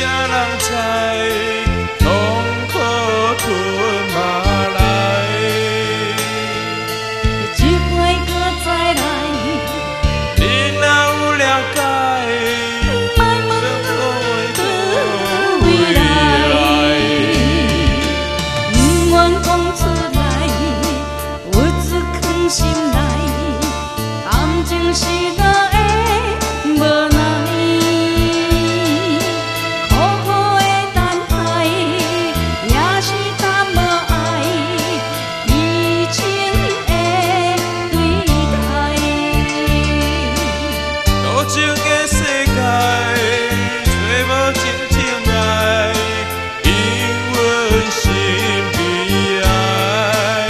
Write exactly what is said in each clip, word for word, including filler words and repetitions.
啥人知？痛苦吞嘛来， 一回搁再来， 你若有了解， 莫问我倒位来，不愿讲出来，有一藏心内，感情是哪会无奈？情的世界，找无真正爱，因阮心悲哀。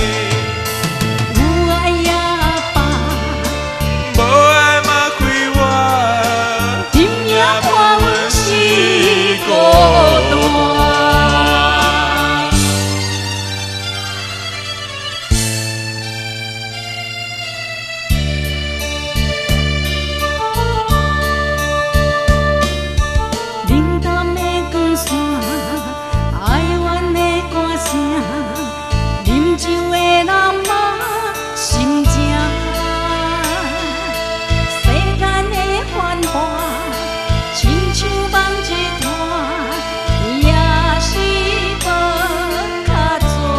有爱也罢，无爱嘛开我，今夜看阮是孤单。哀怨的歌声，啉酒的人嘛心静。世间的繁华，亲像梦一段，也是无较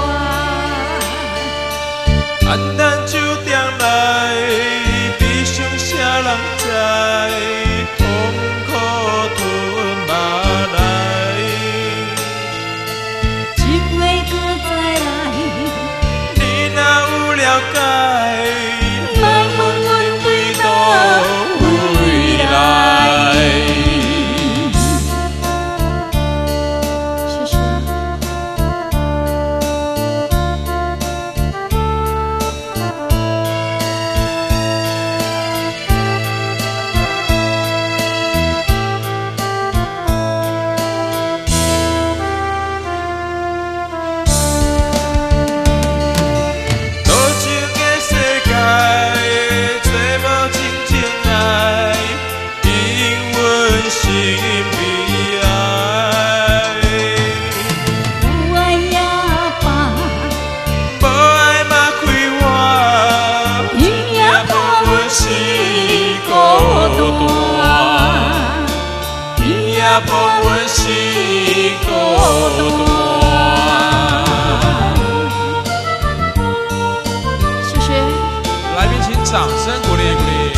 绝。淡淡酒店内，悲伤啥人知？痛苦吞嘛来。了解，莫问阮归倒位来。谢谢。心悲哀，有爱也罢，无爱嘛开我，今夜看阮是孤单，今夜看阮是孤单。谢谢，来宾请掌声鼓励鼓励。